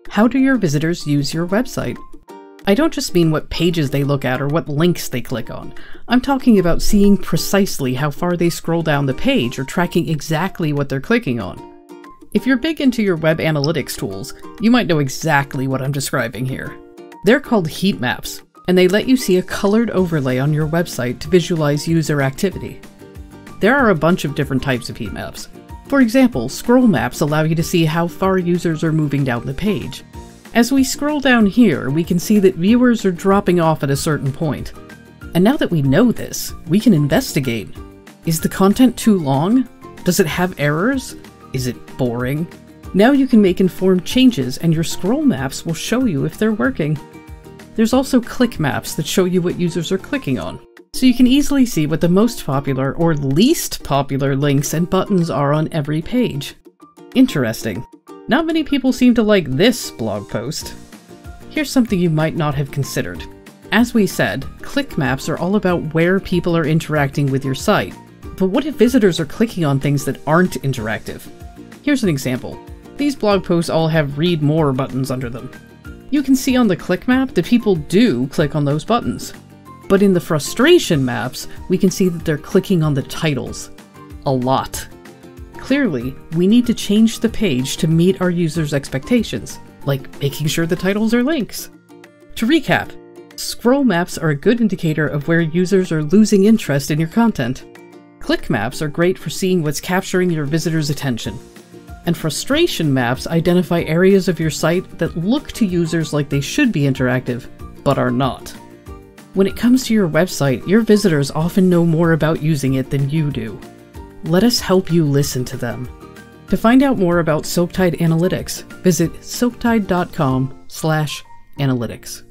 How do your visitors use your website? I don't just mean what pages they look at or what links they click on. I'm talking about seeing precisely how far they scroll down the page or tracking exactly what they're clicking on. If you're big into your web analytics tools, you might know exactly what I'm describing here. They're called heatmaps, and they let you see a colored overlay on your website to visualize user activity. There are a bunch of different types of heatmaps. For example, scroll maps allow you to see how far users are moving down the page. As we scroll down here, we can see that viewers are dropping off at a certain point. And now that we know this, we can investigate. Is the content too long? Does it have errors? Is it boring? Now you can make informed changes and your scroll maps will show you if they're working. There's also Clickmaps that show you what users are clicking on, so you can easily see what the most popular or least popular links and buttons are on every page. Interesting. Not many people seem to like this blog post. Here's something you might not have considered. As we said, Clickmaps are all about where people are interacting with your site. But what if visitors are clicking on things that aren't interactive? Here's an example. These blog posts all have read more buttons under them. You can see on the Clickmap that people do click on those buttons. But in the frustration maps, we can see that they're clicking on the titles. A lot. Clearly, we need to change the page to meet our users' expectations, like making sure the titles are links. To recap, scroll maps are a good indicator of where users are losing interest in your content. Clickmaps are great for seeing what's capturing your visitors' attention. And frustration maps identify areas of your site that look to users like they should be interactive, but are not. When it comes to your website, your visitors often know more about using it than you do. Let us help you listen to them. To find out more about Soaptide Analytics, visit soaptide.com/analytics.